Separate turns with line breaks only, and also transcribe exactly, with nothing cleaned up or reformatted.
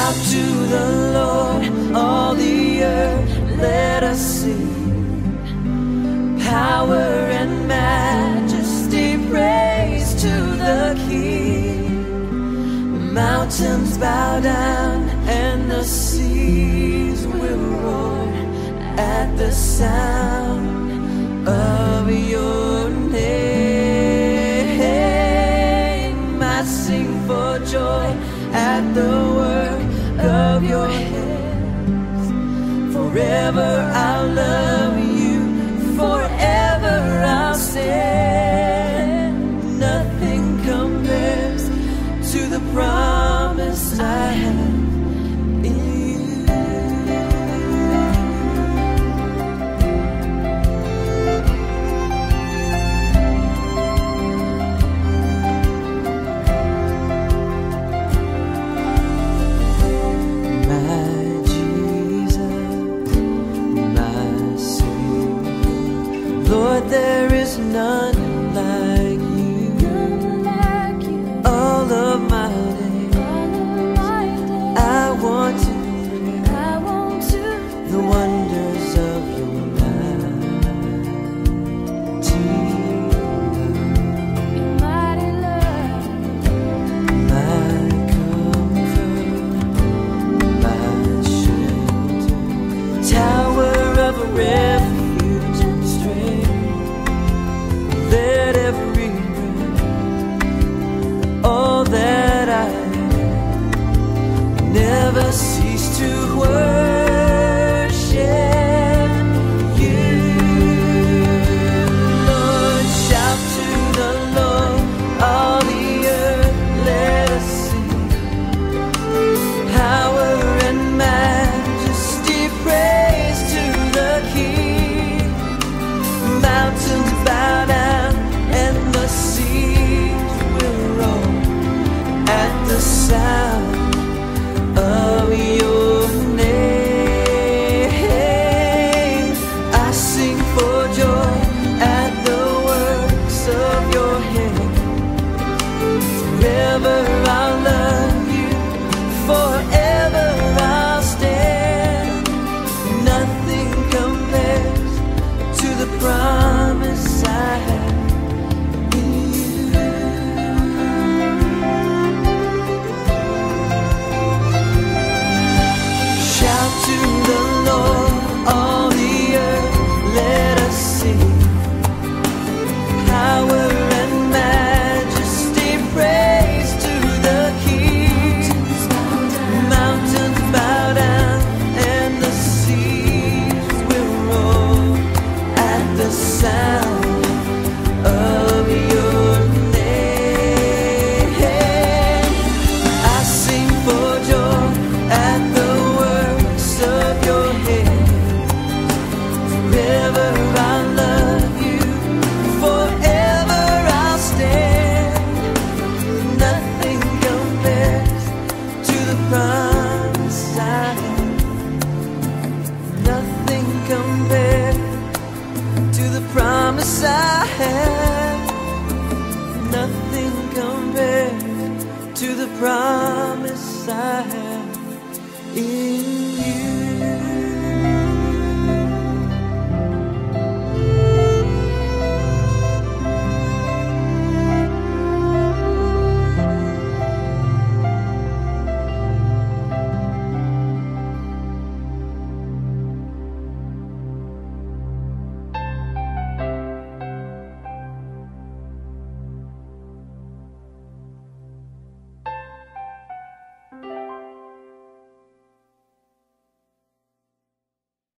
Shout to the Lord, all the earth, let us sing. Power and majesty, praise to the King. Mountains bow down and the seas will roar at the sound of your name. I sing for joy at the work of your hands. Forever I'll love you, forever I'll stand. Nothing compares to the promise I have in you. Lord, there is none like you. All of my days, I want to bring the wonders of your mighty love. My comfort, my shelter, tower of refuge and strength. Let every breath, all that I am, never cease to worship you. Lord, shout to the Lord, all the earth, let us sing. Power and majesty, praise to the King. Mountains bow down and the seas will roll at the sound of your name. I sing for joy at the works of your hand. Forever I'll love you, forever I'll stand. Nothing compares to the promise I have. To the Lord, all the earth, let us sing. Power and majesty, praise to the King. Mountains bow down and the seas will roar at the sound of your name. I sing for joy at the of your hand. Forever I'll love you, forever I'll stand. Nothing compares to the promise I have. Nothing compares to the promise I have. Nothing compares to the promise I have in you.